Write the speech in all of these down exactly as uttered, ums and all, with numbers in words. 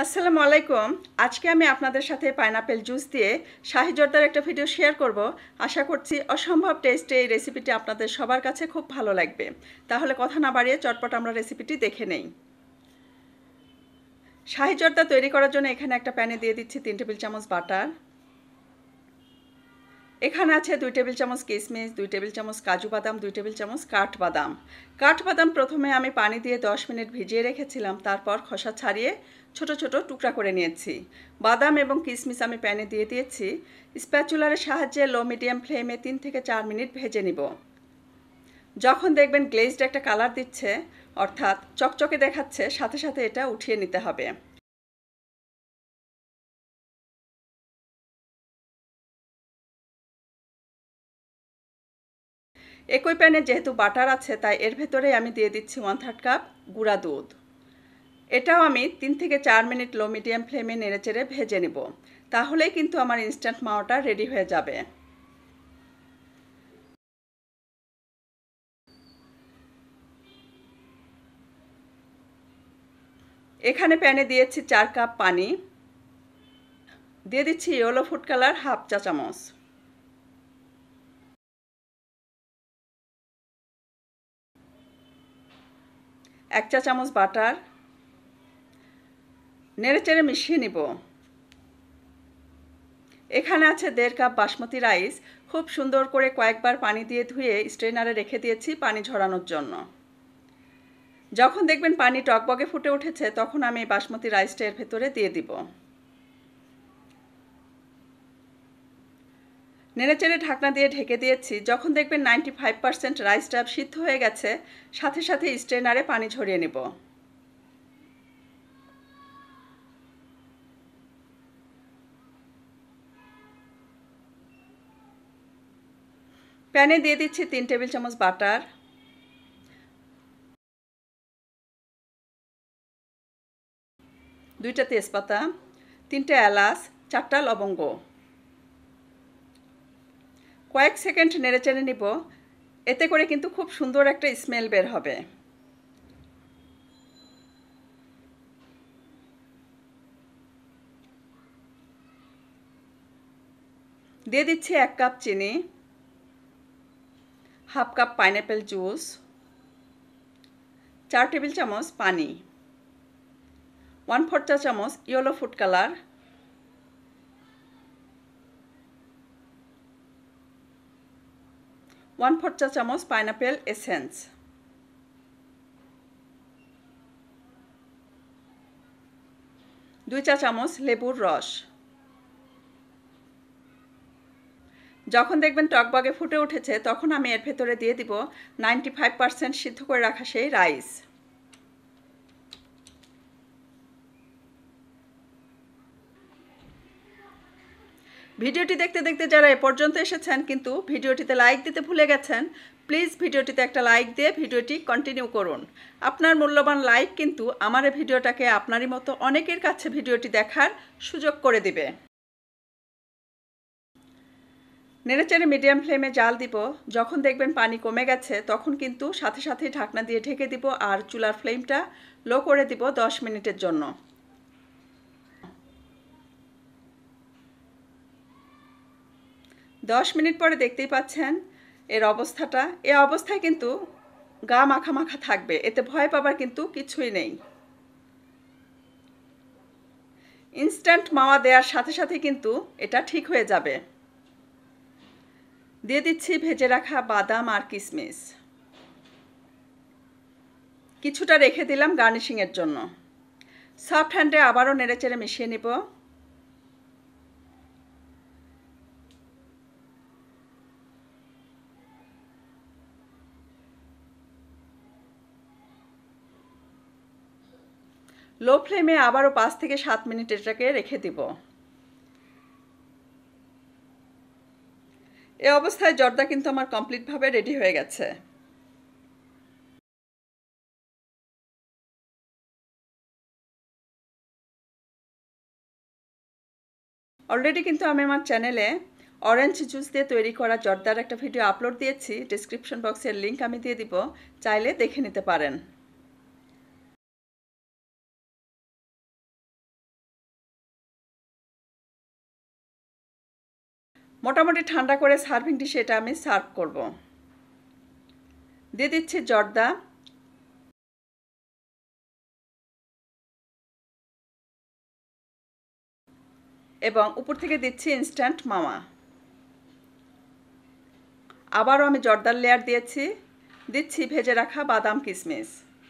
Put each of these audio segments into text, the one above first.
আসসালামু আলাইকুম। আজকে আমি আপনাদের সাথে পাইনাপেল জুস দিয়ে শাহি জর্দার একটা ভিডিও শেয়ার করব। আশা করছি অসম্ভব টেস্টি এই রেসিপিটি আপনাদের সবার কাছে খুব ভালো লাগবে। তাহলে কথা না বাড়িয়ে চটপট আমরা রেসিপিটি দেখে নেই। শাহি জর্দা তৈরি করার জন্য এখানে একটা প্যানে দিয়ে দিচ্ছি তিন টেবিল চামচ বাটার। এখানে আছে দুই টেবিল চামচ কিশমিশ, দুই টেবিল চামচ কাজু বাদাম, দুই টেবিল চামচ কাঠবাদাম। কাঠবাদাম প্রথমে আমি পানি দিয়ে দশ মিনিট ভিজিয়ে রেখেছিলাম, তারপর খোসা ছাড়িয়ে ছোট ছোট টুকরা করে নিয়েছি। বাদাম এবং কিশমিশ আমি প্যানে দিয়ে দিয়েছি। স্প্যাচুলারের সাহায্যে লো মিডিয়াম ফ্লেমে তিন থেকে চার মিনিট ভেজে নিব। যখন দেখবেন গ্লেজড একটা কালার দিচ্ছে, অর্থাৎ চকচকে দেখাচ্ছে, সাথে সাথে এটা উঠিয়ে নিতে হবে। একই প্যানে যেহেতু বাটার আছে, তাই এর ভেতরে আমি দিয়ে দিচ্ছি ওয়ান থার্ড কাপ গুঁড়া দুধ। এটাও আমি তিন থেকে চার মিনিট লো মিডিয়াম ফ্লেমে নেড়েচেড়ে ভেজে নেব। তাহলেই কিন্তু আমার ইনস্ট্যান্ট মাওয়াটা রেডি হয়ে যাবে। এখানে প্যানে দিয়েছি চার কাপ পানি। দিয়ে দিচ্ছি ইয়েলো ফুড কালার হাফ চা চামচ। এক চা চামচ বাটার। নেড়েচেড়ে মিশিয়ে নিব। এখানে আছে দেড় কাপ বাসমতি রাইস। খুব সুন্দর করে কয়েকবার পানি দিয়ে ধুয়ে স্ট্রেনারে রেখে দিয়েছি পানি ঝরানোর জন্য। যখন দেখবেন পানি টকবকে ফুটে উঠেছে, তখন আমি বাসমতি রাইসটা এর ভেতরে দিয়ে দিব। নেড়েচেড়ে ঢাকনা দিয়ে ঢেকে দিয়েছি। যখন দেখবেন নাইনটি ফাইভ পার্সেন্ট রাইসটা সিদ্ধ হয়ে গেছে, সাথে সাথে স্ট্রেনারে পানি ঝরিয়ে নেব। প্যানে দিয়ে দিচ্ছি তিন টেবিল চামচ বাটার, দুইটা তেজপাতা, তিনটে এলাচ, চারটা লবঙ্গ। কয়েক সেকেন্ড নেড়েচেড়ে নিব। এতে করে কিন্তু খুব সুন্দর একটা স্মেল বের হবে। দিয়ে দিচ্ছি এক কাপ চিনি, হাফ কাপ পাইনাপেল জুস, চার টেবিল চামচ পানি, ওয়ান ফোর চা চামচ yellow food colour, one four চা চামচ পাইনাপেল এসেন্স, দুই চা চামচ লেবুর রস। যখন দেখবেন টকবগে ফুটে উঠেছে, তখন আমি এর ভেতরে দিয়ে দিব নাইনটি ফাইভ পার্সেন্ট সিদ্ধ করে রাখা সেই রাইস। ভিডিওটি দেখতে দেখতে যারা এ পর্যন্ত এসেছেন কিন্তু ভিডিওটিতে লাইক দিতে ভুলে গেছেন, প্লিজ ভিডিওটিতে একটা লাইক দিয়ে ভিডিওটি কন্টিনিউ করুন। আপনার মূল্যবান লাইক কিন্তু আমার এই ভিডিওটাকে আপনারই মতো অনেকের কাছে ভিডিওটি দেখার সুযোগ করে দিবে। নেড়েচেড়ে মিডিয়াম ফ্লেমে জাল দিব। যখন দেখবেন পানি কমে গেছে, তখন কিন্তু সাথে সাথে ঢাকনা দিয়ে ঢেকে দিব আর চুলার ফ্লেমটা লো করে দিব দশ মিনিটের জন্য। দশ মিনিট পরে দেখতেই পাচ্ছেন এর অবস্থাটা। এ অবস্থায় কিন্তু গা মাখা মাখা থাকবে, এতে ভয় পাবার কিন্তু কিছুই নেই। ইনস্ট্যান্ট মাওয়া দেওয়ার সাথে সাথে কিন্তু এটা ঠিক হয়ে যাবে। দিয়ে দিচ্ছি ভেজে রাখা বাদাম আর কিশমিশ। কিছুটা রেখে দিলাম গার্নিশিংয়ের জন্য। সফট হ্যান্ডে আবারও নেড়েচেড়ে মিশিয়ে নিব। লো ফ্লেমে আবারও পাঁচ থেকে সাত মিনিট এটাকে রেখে দিব। এ অবস্থায় জর্দা কিন্তু আমার কমপ্লিটভাবে রেডি হয়ে গেছে। অলরেডি কিন্তু আমি আমার চ্যানেলে অরেঞ্জ জুস দিয়ে তৈরি করা জর্দার একটা ভিডিও আপলোড দিয়েছি। ডিসক্রিপশন বক্সের লিঙ্ক আমি দিয়ে দিব, চাইলে দেখে নিতে পারেন। মোটামুটি ঠান্ডা করে সার্ভিং ডিশে এটা আমি সার্ভ করব। দিয়ে দিচ্ছি জর্দা, এবং উপর থেকে দিচ্ছি ইনস্ট্যান্ট মাওয়া। আবারও আমি জর্দার লেয়ার দিয়েছি, দিচ্ছি ভেজে রাখা বাদাম কিশমিশ।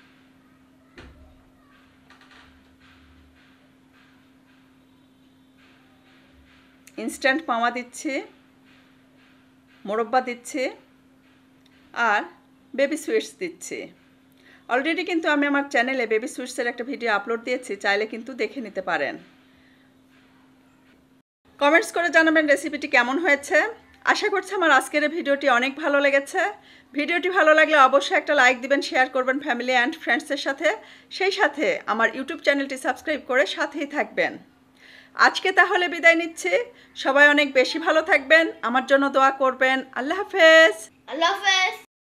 ইনস্ট্যান্ট মাওয়া দিচ্ছি, মোরব্বা দিচ্ছি, আর বেবি সুইটস দিচ্ছি। অলরেডি কিন্তু আমি আমার চ্যানেলে বেবি সুইটসের একটা ভিডিও আপলোড দিয়েছি, চাইলে কিন্তু দেখে নিতে পারেন। কমেন্টস করে জানাবেন রেসিপিটি কেমন হয়েছে। আশা করছি আমার আজকের ভিডিওটি অনেক ভালো লেগেছে। ভিডিওটি ভালো লাগলে অবশ্যই একটা লাইক দিবেন, শেয়ার করবেন ফ্যামিলি অ্যান্ড ফ্রেন্ডসের সাথে। সেই সাথে আমার ইউটিউব চ্যানেলটি সাবস্ক্রাইব করে সাথেই থাকবেন। আজকে তাহলে বিদায় নিচ্ছি। সবাই অনেক বেশি ভালো থাকবেন, আমার জন্য দোয়া করবেন। আল্লাহ হাফেজ। আল্লাহ হাফেজ।